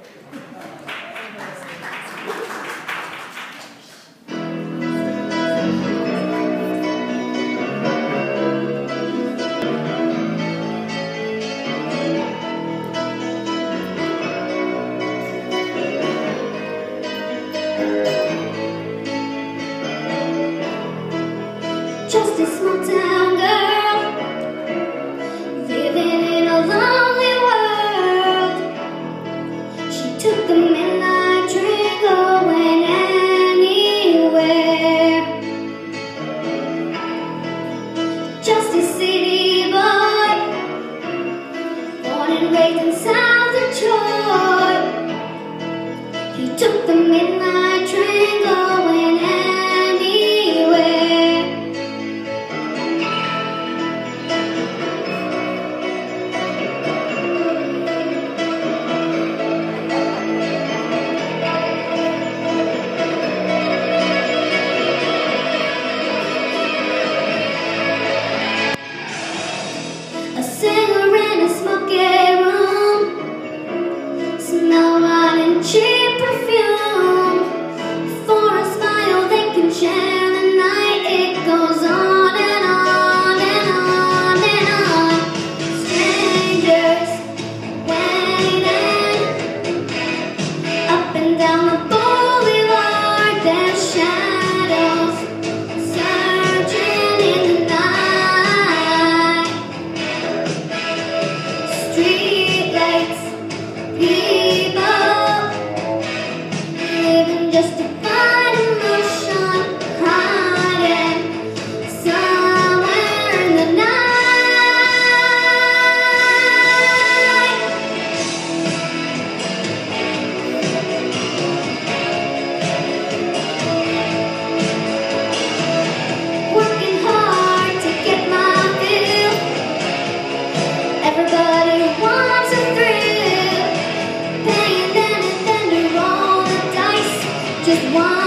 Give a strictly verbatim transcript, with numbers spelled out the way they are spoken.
Just a small town girl, living in a lonely world. She took the midnight train going anywhere. Just a city boy, born and raised in South Detroit. He took the midnight train going anywhere. A singer in a smoky room, smell wine and cheap perfume. For a smile they can share the night. It goes on and on and on and on. Strangers waiting up and down the boulevard. Their shadows searching in the night. Streetlights, people living just to find emotion, hiding somewhere in the night. Working hard to get my fill. Everybody wants a thrill, paying anything to roll the dice. Just one